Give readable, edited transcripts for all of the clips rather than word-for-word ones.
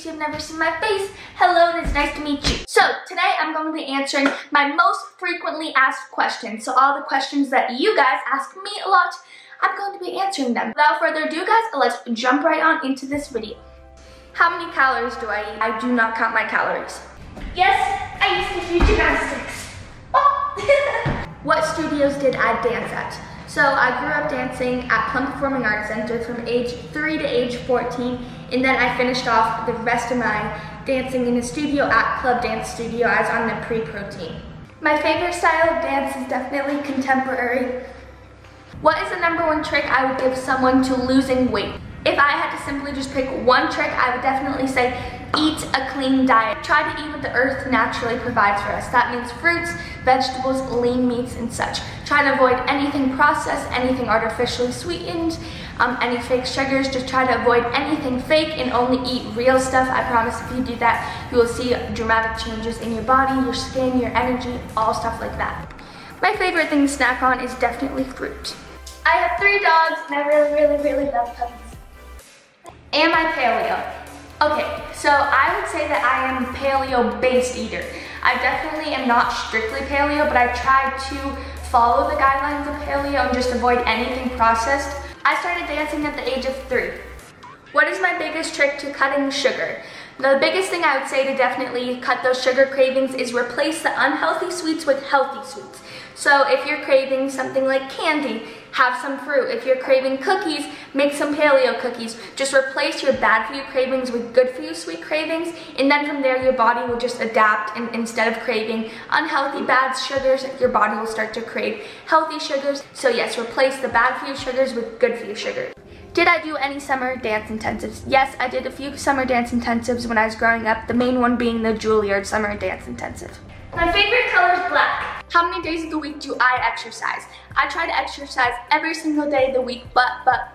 you've never seen my face, hello, it is nice to meet you. So today I'm going to be answering my most frequently asked questions. So all the questions that you guys ask me a lot, I'm going to be answering them. Without further ado guys, let's jump right on into this video. How many calories do I eat? I do not count my calories. Yes, I used to do gymnastics. Oh. What studios did I dance at? So I grew up dancing at Plum Performing Arts Center from age 3 to age 14, and then I finished off the rest of my dancing in a studio at Club Dance Studio. I was on the pre-pro team. My favorite style of dance is definitely contemporary. What is the #1 trick I would give someone to losing weight? If I had to simply just pick one trick, I would definitely say eat a clean diet. Try to eat what the earth naturally provides for us. That means fruits, vegetables, lean meats, and such. Try to avoid anything processed, anything artificially sweetened, any fake sugars. Just try to avoid anything fake and only eat real stuff. I promise if you do that, you will see dramatic changes in your body, your skin, your energy, all stuff like that. My favorite thing to snack on is definitely fruit. I have 3 dogs and I really love puppies. Am I paleo? Okay, so I would say that I am a paleo-based eater. I definitely am not strictly paleo, but I try to follow the guidelines of paleo and just avoid anything processed. I started dancing at the age of 3. What is my biggest trick to cutting sugar? The biggest thing I would say to definitely cut those sugar cravings is replace the unhealthy sweets with healthy sweets. So if you're craving something like candy, have some fruit. If you're craving cookies, make some paleo cookies. Just replace your bad for you cravings with good for you sweet cravings, and then from there your body will just adapt, and instead of craving unhealthy bad sugars, your body will start to crave healthy sugars. So yes, replace the bad for you sugars with good for you sugars. Did I do any summer dance intensives? Yes, I did a few summer dance intensives when I was growing up, the main one being the Juilliard Summer Dance Intensive. My favorite color is black. How many days of the week do I exercise? I try to exercise every single day of the week, but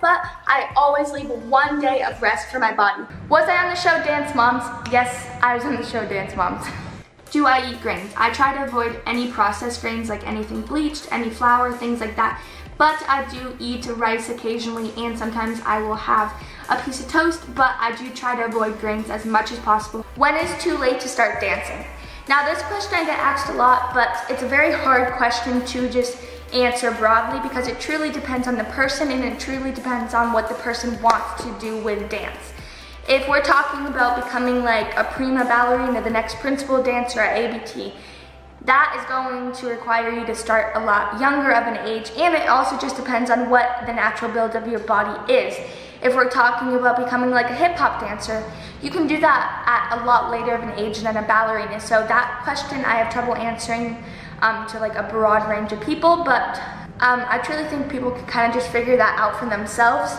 I always leave 1 day of rest for my body. Was I on the show Dance Moms? Yes, I was on the show Dance Moms. Do I eat grains? I try to avoid any processed grains like anything bleached, any flour, things like that. But I do eat rice occasionally, and sometimes I will have a piece of toast, but I do try to avoid grains as much as possible. When is too late to start dancing? Now this question I get asked a lot, but it's a very hard question to just answer broadly because it truly depends on the person and it truly depends on what the person wants to do with dance. If we're talking about becoming like a prima ballerina, the next principal dancer at ABT, that is going to require you to start a lot younger of an age, and it also just depends on what the natural build of your body is. If we're talking about becoming like a hip hop dancer, you can do that at a lot later of an age than a ballerina. So that question I have trouble answering to like a broad range of people, but I truly think people can kind of just figure that out for themselves.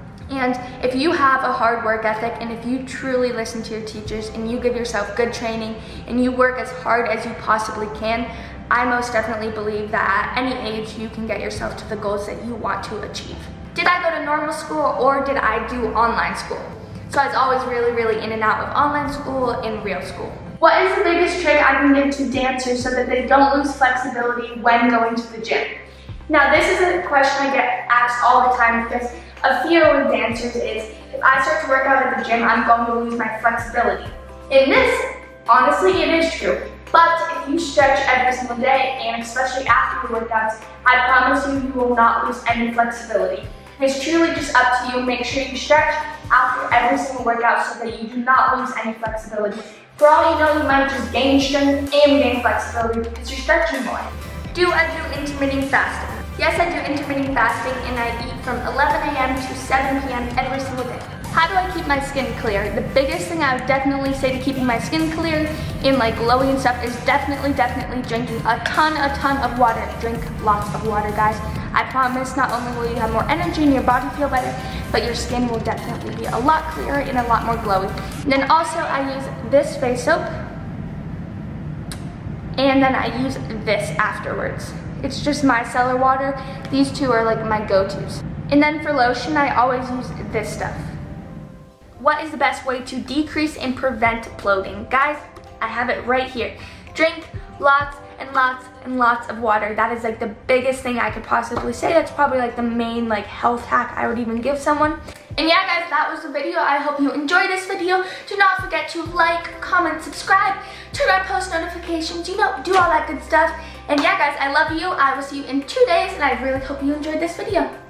And if you have a hard work ethic, and if you truly listen to your teachers and you give yourself good training and you work as hard as you possibly can, I most definitely believe that at any age you can get yourself to the goals that you want to achieve. Did I go to normal school or did I do online school? So I was always really in and out of online school and real school. What is the biggest trick I can give to dancers so that they don't lose flexibility when going to the gym? Now this is a question I get asked all the time because a fear with dancers is if I start to work out at the gym, I'm going to lose my flexibility. In this, honestly, it is true. But if you stretch every single day, and especially after your workouts, I promise you, you will not lose any flexibility. It's truly just up to you. Make sure you stretch after every single workout so that you do not lose any flexibility. For all you know, you might just gain strength and gain flexibility because you're stretching more. Do I do intermittent fasting? Yes, I do intermittent fasting, and I eat from 11 a.m. to 7 p.m. every single day. How do I keep my skin clear? The biggest thing I would definitely say to keeping my skin clear and like glowing and stuff is definitely drinking a ton of water. Drink lots of water, guys. I promise not only will you have more energy and your body feel better, but your skin will definitely be a lot clearer and a lot more glowy. And then also I use this face soap, and then I use this afterwards. It's just micellar water. These two are like my go-tos. And then for lotion, I always use this stuff. What is the best way to decrease and prevent bloating? Guys, I have it right here. Drink lots and lots of water. That is like the biggest thing I could possibly say. That's probably like the main like health hack I would even give someone. And yeah guys, that was the video. I hope you enjoyed this video. Do not forget to like, comment, subscribe, turn on post notifications, you know, do all that good stuff. And yeah guys, I love you. I will see you in 2 days, and I really hope you enjoyed this video.